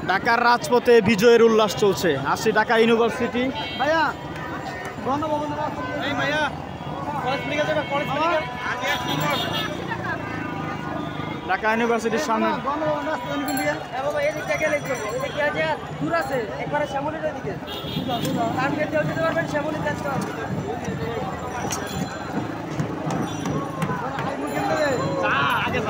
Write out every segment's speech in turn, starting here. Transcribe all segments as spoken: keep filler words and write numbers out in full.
ঢাকার রাজপথে বিজয়ের উল্লাস চলছে। আসি ঢাকা ইউনিভার্সিটি। ভাইয়া ভাইয়া ঢাকা ইউনিভার্সিটির সামনে আগে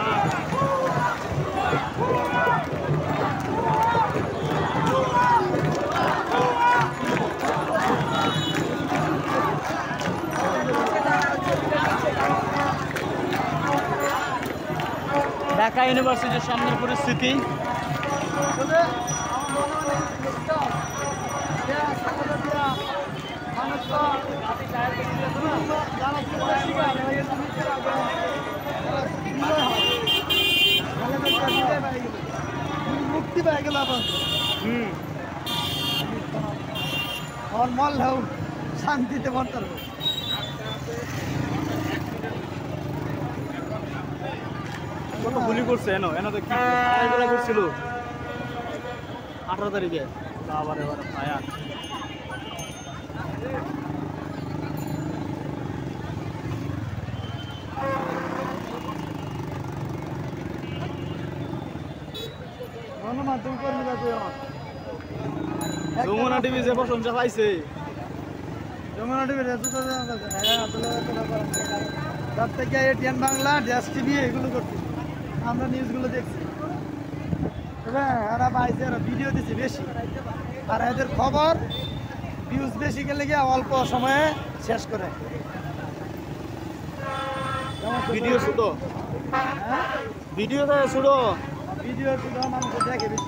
ঢাকা ইউনিভার্সিটির সামনের পরিস্থিতি। মুক্তি পাই গেল হুম মল হোক শান্তিতে বর্তার কত গুলি করছে এনো এনো তো কি করছিল আঠারো তারিখে আবার এবার ফায়ার। গণমাধ্যম কর্মীরা যমুনা টিভি যে প্রশংসা পাইছে, যমুনা টিভি তার থেকে এটিএন বাংলা, ড্যাশ টিভি এগুলো করছে, আমরা নিউজগুলো দেখছি। তবে এরা পাইছে, এরা ভিডিও দিচ্ছে বেশি, আর এদের খবর ভিউজ বেশি গেলে গিয়ে অল্প সময়ে শেষ করে। ভিডিও ছোট, ভিডিও ছোট, ভিডিও ছোট মানুষ দেখে বেশি।